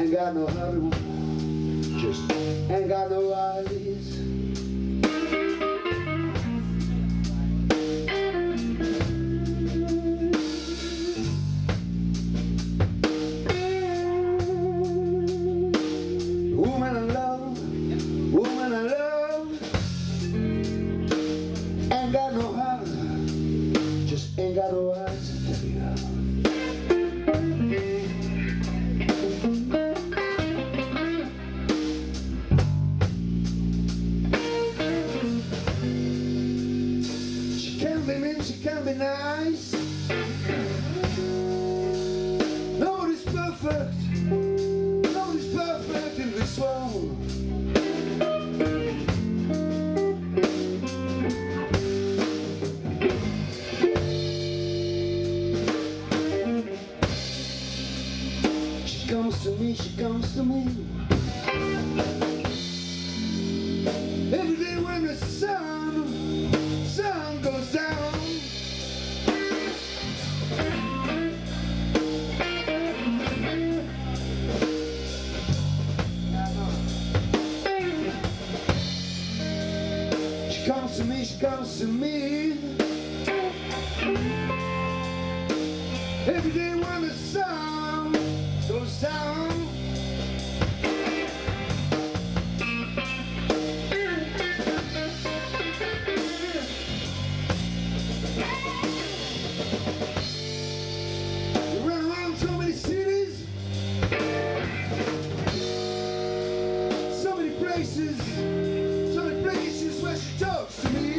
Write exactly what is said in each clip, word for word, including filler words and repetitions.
ain't got no Hollywood, just ain't got no eyes. Woman I love, woman I love, ain't got no heart, just ain't got no eyes to tell you. She can be mean, she can be nice. Nobody's perfect, nobody's perfect in this world. She comes to me, she comes to me. Every day when the sun, sun goes down, she comes to me, she comes to me. Every day when the sun goes down, we run around so many cities, so many places, so many places where she talks to me.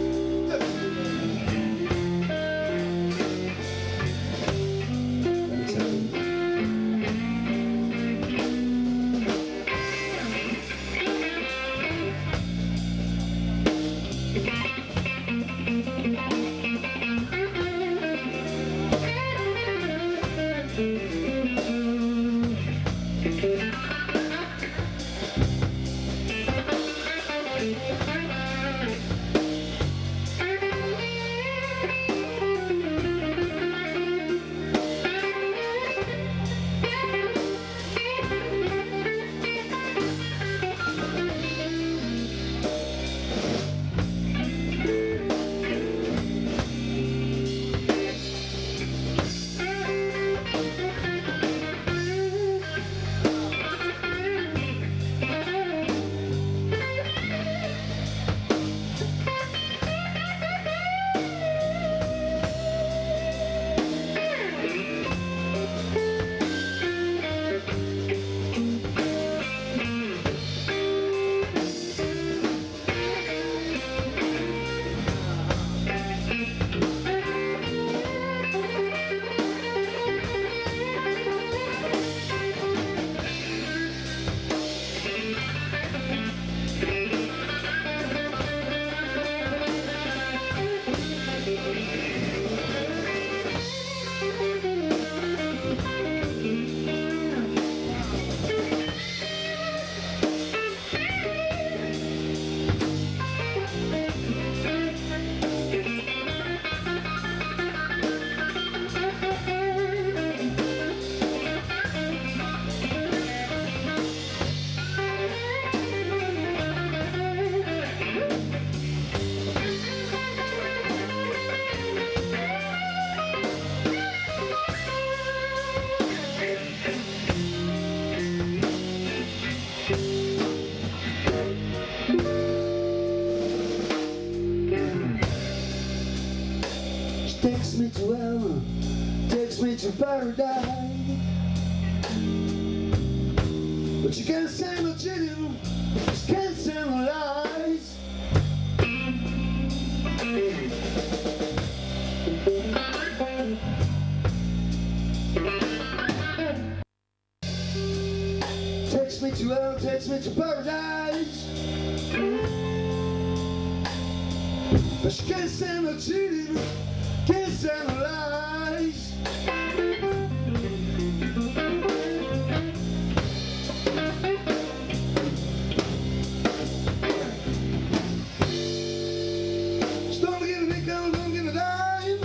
Takes me to heaven, takes me to paradise, but you can't stand no cheating, you can't stand no lies. Takes me to heaven, takes me to paradise, but you can't stand no cheating, can't stand the lies. Just don't give a nickel, don't give a dime.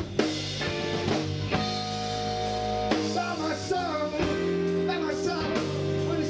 By my side, by my side, when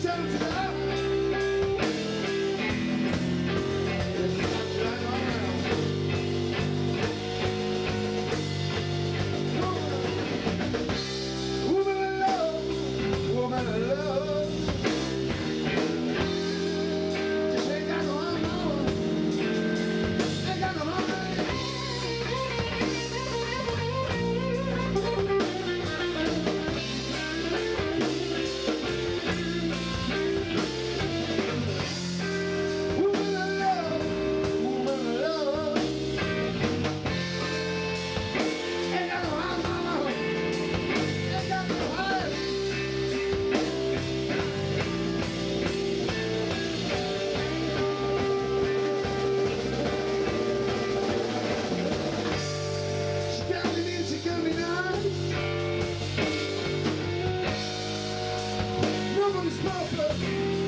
love is purpose.